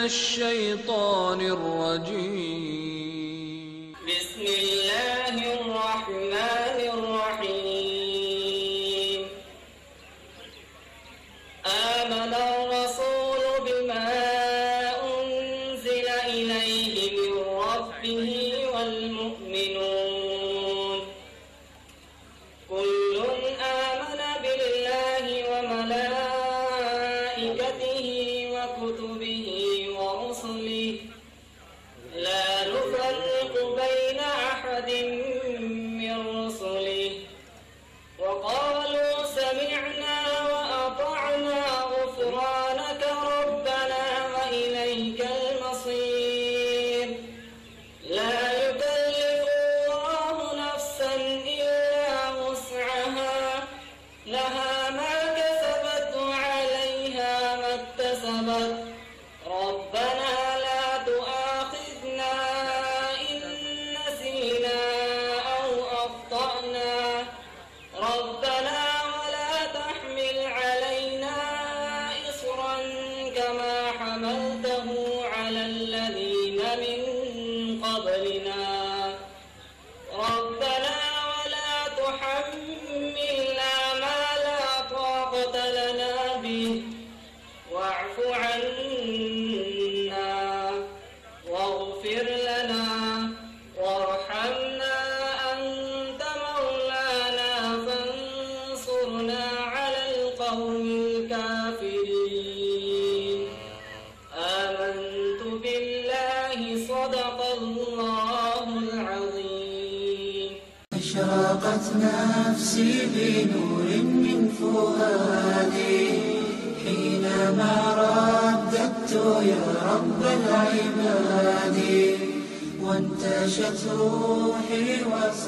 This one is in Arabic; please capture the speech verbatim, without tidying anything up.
الشيطان الرجيم. بسم الله الرحمن الرحيم. آمن الرسول بما أنزل إليه من ربه والمؤمنون كل آمن بالله وملائكته وكتبه ورسله لا نفرق بين أحد من رسله وقالوا سمعنا وأطعنا غفرانك ربنا وإليك المصير. لا يكلف الله نفسا إلا وسعها لها ما كسبت وعليها ما اكتسبت ربنا لا تؤاخذنا إن نسينا أو أخطأنا ربنا ولا تحمل علينا إصرا كما حملته على الذين من قبلنا ربنا ولا تحملنا ما لا طاقة لنا به واعف عنا واغفر لنا وارحمنا أنت مولانا فانصرنا على القوم الكافرين. آمنت بالله صدق الله العظيم. أشرقت نفسي بنور من فؤادي حينما رددت يا رب العباد وانتشت روحي